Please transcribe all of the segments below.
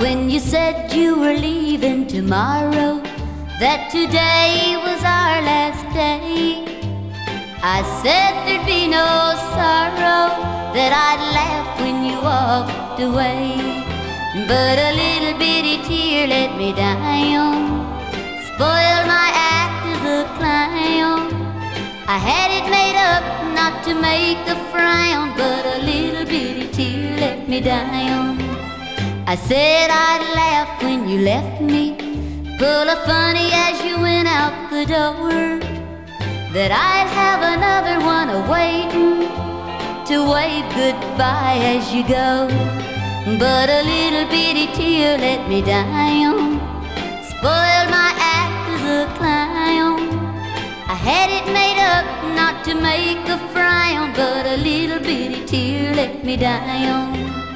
When you said you were leaving tomorrow, that today was our last day, I said there'd be no sorrow, that I'd laugh when you walked away. But a little bitty tear let me down, spoiled my act as a clown. I had it made up not to make a frown, but a little bitty tear let me down. I said I'd laugh when you left me, pull a funny as you went out the door, that I'd have another one a-waiting to wave goodbye as you go. But a little bitty tear let me down, spoiled my act as a clown. I had it made up not to make a frown, but a little bitty tear let me down.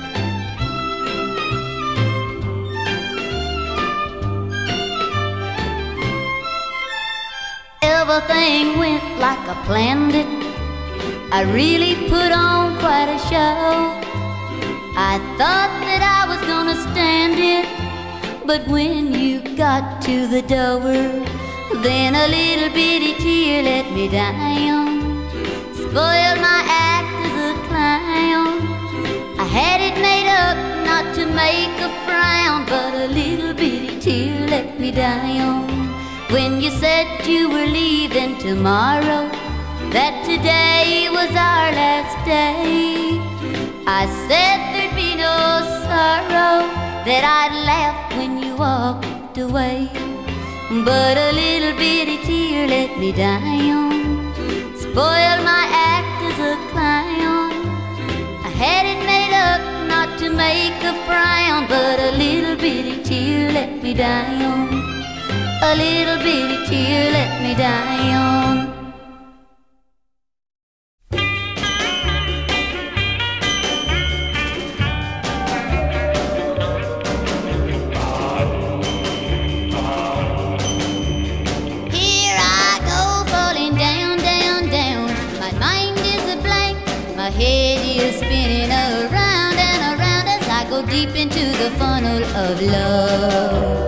Everything went like I planned it, I really put on quite a show. I thought that I was gonna stand it, but when you got to the door, then a little bitty tear let me down, spoiled my act as a clown. I had it made up not to make a frown, but a little bitty tear let me down. When you said you were leaving tomorrow, that today was our last day, I said there'd be no sorrow, that I'd laugh when you walked away. But a little bitty tear let me down, spoiled my act as a clown. I had it made up not to make a frown, but a little bitty tear let me down. A little bitty tear let me down. Here I go falling down, down, down. My mind is a blank, my head is spinning around and around as I go deep into the funnel of love.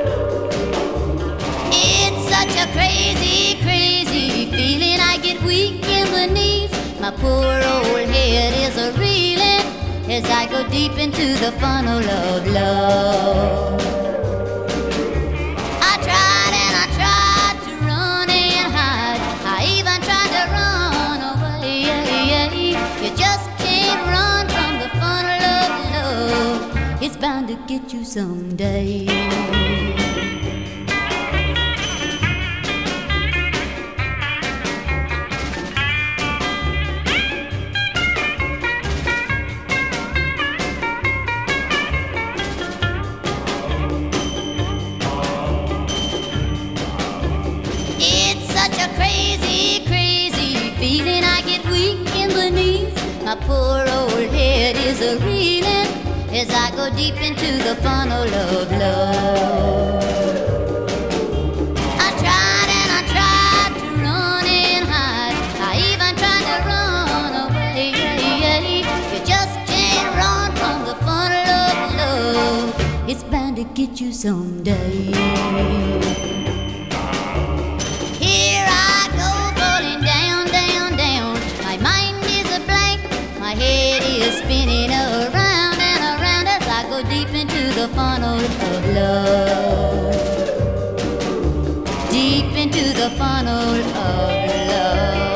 A crazy, crazy feeling, I get weak in the knees. My poor old head is a-reeling as I go deep into the funnel of love. I tried and I tried to run and hide, I even tried to run away. You just can't run from the funnel of love, it's bound to get you someday. Crazy, crazy feeling, I get weak in the knees. My poor old head is a-reeling as I go deep into the funnel of love. I tried and I tried to run and hide, I even tried to run away. You just can't run from the funnel of love, it's bound to get you someday. My head is spinning around and around as I go deep into the funnel of love. Deep into the funnel of love.